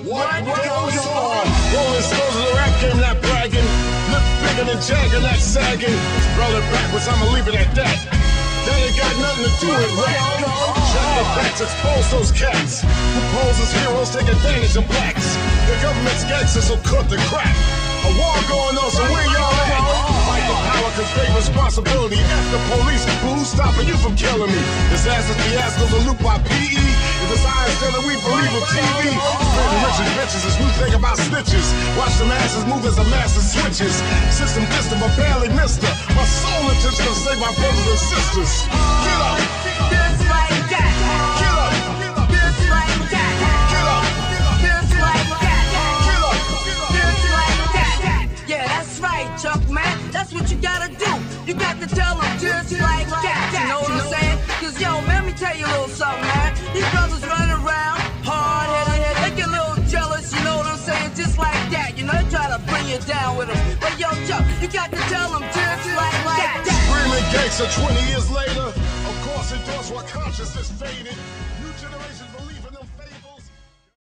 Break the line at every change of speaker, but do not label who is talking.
What goes on? Rolling stones of the rap game, not bragging. Look bigger than Jagger, not sagging. Roll it backwards, I'ma leave it at that. That ain't got nothing to do with rap. Shut the backs, expose those cats who pose as heroes, take advantage of blacks. The government's gangsters will cut the crap. A war going on, so where y'all at? Fight the power, cause great responsibility. F the police, who's stopping you from killing me? Disasters, fiascos, a loop by PE. If it's science, then we believe in TV. Spreading riches, bitches, is new thing about snitches. Watch the masses move as the masses switches. System distant, but barely missed her. My soul intention to save my brothers and sisters. Get up!
Just like that.
Get up!
Just like that.
Get up!
Just like that.
Get up!
Just like that. Yeah, that's right, Chuck, man. That's what you gotta do. You got to tell them just like that. You know what I'm saying? Cause yo, man, let me tell you a little something, man. These brothers running around, hard-headed, they get a little jealous, you know what I'm saying? Just like that, you know, they try to bring you down with them. But yo, Chuck, you got to tell them just like that.
Screaming gangster 20 years later. Of course, it does what consciousness faded. New generations believe in them.